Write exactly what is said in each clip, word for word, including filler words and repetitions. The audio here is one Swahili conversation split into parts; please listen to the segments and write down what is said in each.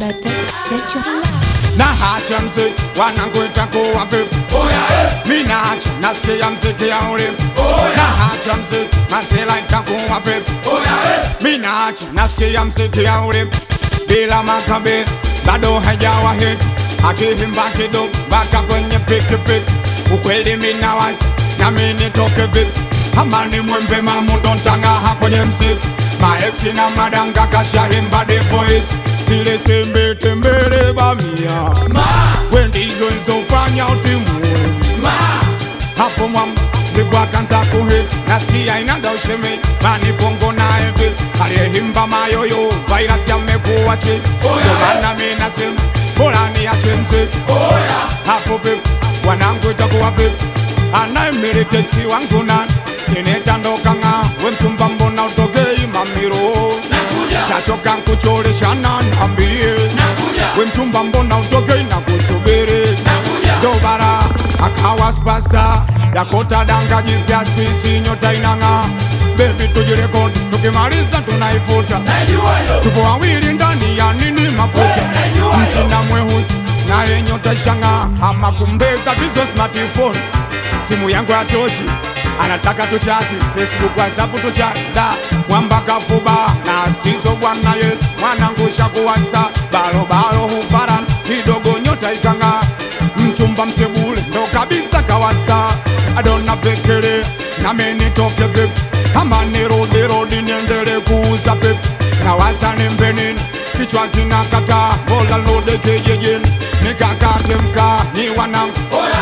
producer Techo. Na hacha mziki wananguita kuwa vipi? Mina hacha nasikia mziki ya ulimu. Na hacha mziki masela itakuwa vipi? Mina hacha nasikia mziki ya ulimu. Bila makabe bado hajawa hit. Akihimba kidogo baka kwenye piki piki. Ukweli mina wazi na mini toke vipi? Hamani mwembe mamu dontangaha kwenye mziki. Maeksi na madanga kasha himba the voice. Ile sembe tembele bamia ma wendizo nzofanya utimwe ma hapo mwamba ndigwa kanza kuhit nasikia inanda usheme mani fongo na evi aliyehimba mayoyo virus yamekuwa chizi ndo maana mina sema bora ni ache mziki hapo vipi wanangu itakuwa vipi anayemiliteksi wangu na seneta ndokanga we mchumba mbona utokei mamiro shachoka nkuchoresha na nambie we mchumba mbona utokei na kusubiri dobara akawa spasta Dakota danga jipya squeeze nyota inanga baby tujirekodi tukimaliza tunaifuta tupo wawili ndani ya nini mafuta mchina mweusi naye nyota ishanga ama kumbe tatizo smartphone simu yangu ya tochi anataka tuchati Facebook WhatsApp tuchati da wambaka fuba na stizo bwana Yesu mwanangu shakuwa star balo balo huparan kidogo nyota ikanga mchumba msebule ndo kabisa kawasta adona pekele na meni toke pep kama ni rodi rodi niendele kuuza pep na wasani mbenini kichwa kinakata bola lode kejejeni nikakate mka ni wanangu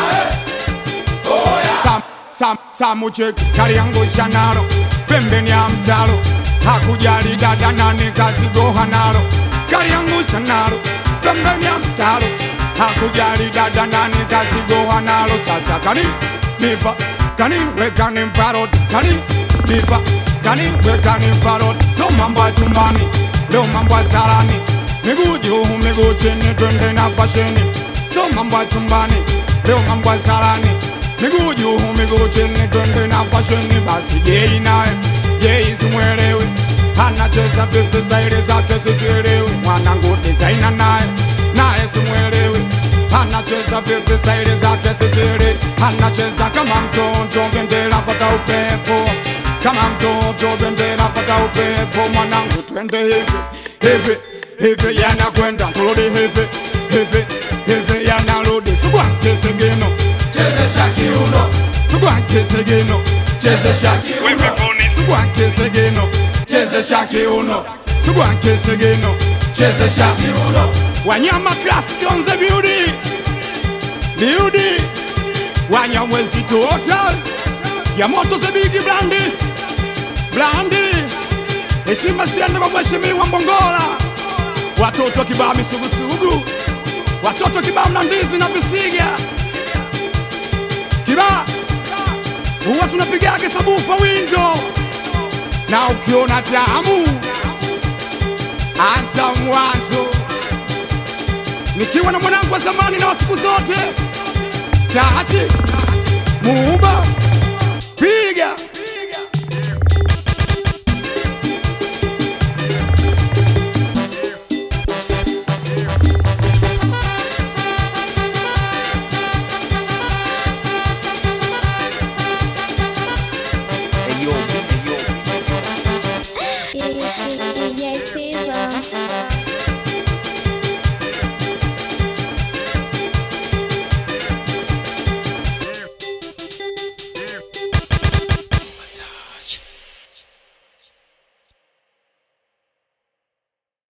Sam, Sam, Samuchek, kari yangu shanaro pembeni ya mtalo hakujali dada nani kazi goha nalo kari yangu shanaro pembeni ya mtalo hakujali dada nani kazi goha nalo sasa kani nipa kani weka ni mparot kani nipa kani weka ni mparot so mambo ya chumbani leo mambo ya salani miguu juu miguu chini twende na fasheni so mambo ya chumbani leo mambo ya salani miguu juu miguu chini twende na fasheni basi Jay naye Jay simwelewe anacheza vipi style zake sisielewe mwanangu designer naye naye simwelewe anacheza vipi style zake sisielewe anacheza kama mtoto bendera pata upepo kama mtoto bendera pata upepo mwanangu twende hivi hivi hivi yanakwenda kurudi hivi hivi hivi yanarudi sugwa kisingino chezesha kiuno sugwa kisingino chezesha kiuno sugwa kisingino chezesha kiuno sugwa kisingino chezesha kiuno wanyama classic on the beauty beauty wanyamwezi total ya moto the big blandi blandi heshima siende kwa mheshimiwa Mbongola watoto kibao misugusugu watoto kibao na ndizi na visiga kibao huwa tunapiga sabufa window na ukiona tamu anza mwanzo nikiwa na mwanangu wa zamani na wa siku zote Tachi Muumba piga